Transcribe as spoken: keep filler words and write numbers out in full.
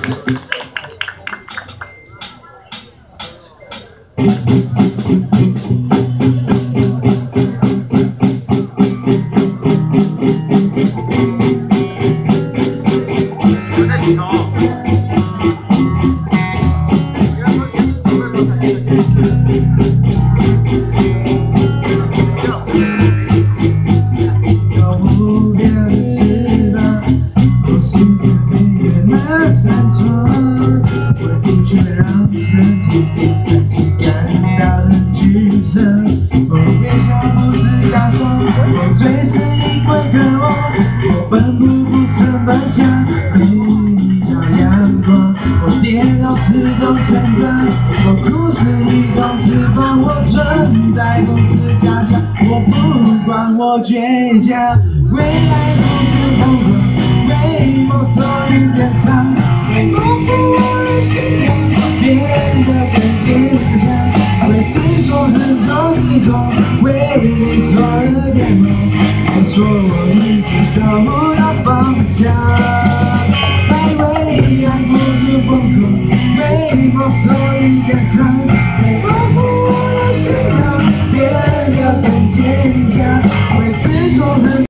我在洗头。 有无边的翅膀，我世界飞越那山川，会不却让身体再次感到很沮丧。我微笑不是假装，我追是因为渴望，我奋不顾身奔向每一道阳光。我跌倒是种成长，我哭是一种释放，我存在不是假象，我不管我倔强，为爱付出疯狂，为梦所遇变伤，为模糊我的信仰变得更坚强，为执着很重执着，为你所有点梦，别说我一直找不到方向，在为爱付出疯狂，为梦所遇变伤，为模糊我的信仰变得更坚强，为执着很